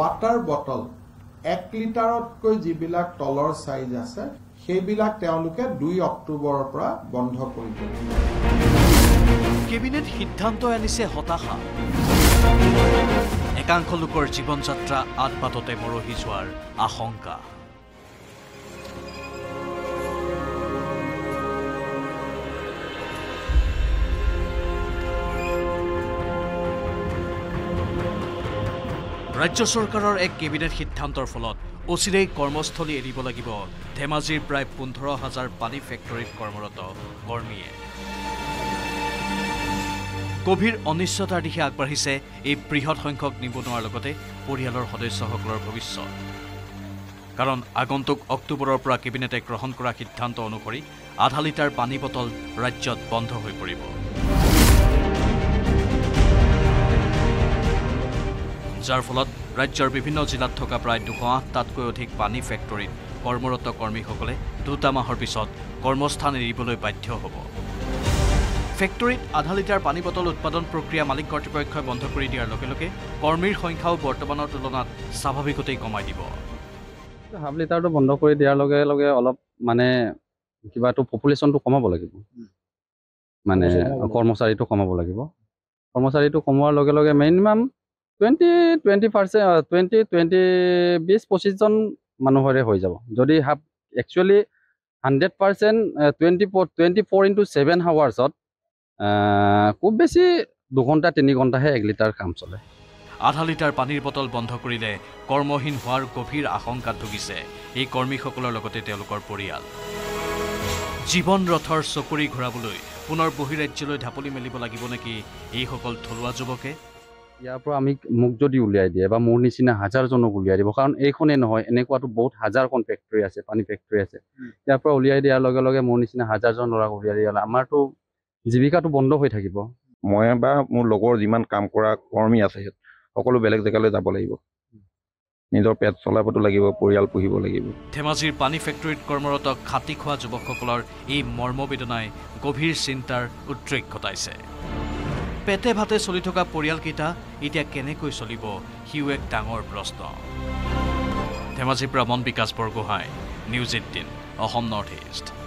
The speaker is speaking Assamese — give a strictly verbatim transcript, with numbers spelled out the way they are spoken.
water bottle এক লিটাৰতকৈ যিবিলাক তলৰ সাইজ আছে সেইবিলাক তেওঁলোকে দুই অক্টোবৰৰ পৰা বন্ধ কৰি দিব। কেবিনেট সিদ্ধান্ত আনিছে হতাশা। একাংশ লোকৰ জীৱন যাত্ৰা আতপাততে মৰহি যোৱাৰ আশংকা। ৰাজ্য চৰকাৰৰ এক কেবিনেট সিদ্ধান্তৰ ফলত অচিৰেই কৰ্মস্থলী এৰিব লাগিব ধেমাজিৰ প্ৰায় পোন্ধৰ হাজাৰ পানী ফেক্টৰীত কৰ্মৰত কৰ্মীয়ে। গভীৰ অনিশ্চয়তাৰ দিশে আগবাঢ়িছে এই বৃহৎ সংখ্যক নিবনুৱাৰ লগতে পৰিয়ালৰ সদস্যসকলৰ ভৱিষ্যত। কাৰণ আগন্তুক অক্টোবৰৰ পৰা কেবিনেটে গ্ৰহণ কৰা সিদ্ধান্ত অনুসৰি আধা লিটাৰ পানী বটল ৰাজ্যত বন্ধ হৈ পৰিব। যাৰ ফলত ৰাজ্যৰ বিভিন্ন জিলাত থকা প্ৰায় দুশ আঠটাতকৈ অধিক পানী ফেক্টৰীত কৰ্মৰত কৰ্মীসকলে দুটা মাহৰ পিছত কৰ্মস্থান এৰিবলৈ বাধ্য হ'ব। ফেক্টৰীত আধা লিটাৰ পানী বটল উৎপাদন প্ৰক্ৰিয়া মালিক কৰ্তৃপক্ষই বন্ধ কৰি দিয়াৰ লগে লগে কৰ্মীৰ সংখ্যাও বৰ্তমানৰ তুলনাত স্বাভাৱিকতেই কমাই দিব। হাফ লিটাৰটো বন্ধ কৰি দিয়াৰ লগে লগে অলপ মানে কিবাটো পপুলেশ্যনটো কমাব লাগিব, মানে কৰ্মচাৰীটো কমাব লাগিব। কৰ্মচাৰীটো কমোৱাৰ লগে লগে minimum twenty twenty percent twenty twenty বিছ পঁচিছজন মানুহৰে হৈ যাব। যদি half actually hundred percent twenty four twenty four into seven হাৱাৰ্ছত খুব বেছি দুঘণ্টা তিনি ঘণ্টাহে এক লিটাৰ কাম চলে। আধা লিটাৰ পানীৰ বটল বন্ধ কৰিলে কৰ্মহীন হোৱাৰ গভীৰ আশংকাত ভুগিছে এই কৰ্মীসকলৰ লগতে তেওঁলোকৰ পৰিয়াল। জীৱন ৰথৰ চকুৰি ঘূৰাবলৈ পুনৰ বহিৰাজ্যলৈ ঢাপলি মেলিব লাগিব নেকি এইসকল থলুৱা যুৱকে? ইয়াৰ পৰা আমি মোক যদি উলিয়াই দিয়ে বা মোৰ নিচিনা হাজাৰজনক উলিয়াই দিব, কাৰণ এইখনেই নহয় এনেকুৱাতো বহুত হাজাৰখন ফেক্টৰী আছে, পানী ফেক্টৰী আছে। ইয়াৰ পৰা উলিয়াই দিয়াৰ লগে লগে মোৰ নিচিনা হাজাৰজন ল'ৰাক উলিয়াই দিয়ালে আমাৰতো জীৱিকাটো বন্ধ হৈ থাকিব। মই বা মোৰ লগৰ যিমান কাম কৰা কৰ্মী আছে সকলো বেলেগ জেগালৈ যাব লাগিব, নিজৰ পেট চলাবতো লাগিব, পৰিয়াল পুহিব লাগিব। ধেমাজিৰ পানী ফেক্টৰীত কৰ্মৰত খাটি খোৱা যুৱকসকলৰ এই মৰ্মবেদনাই গভীৰ চিন্তাৰ উদ্ৰেক ঘটাইছে। পেটে ভাতে চলি থকা পৰিয়ালকেইটা এতিয়া কেনেকৈ চলিব সিও এক ডাঙৰ প্ৰশ্ন। ধেমাজিৰ পৰা Mon Bikash Borgohain, News eighteen Assam North east.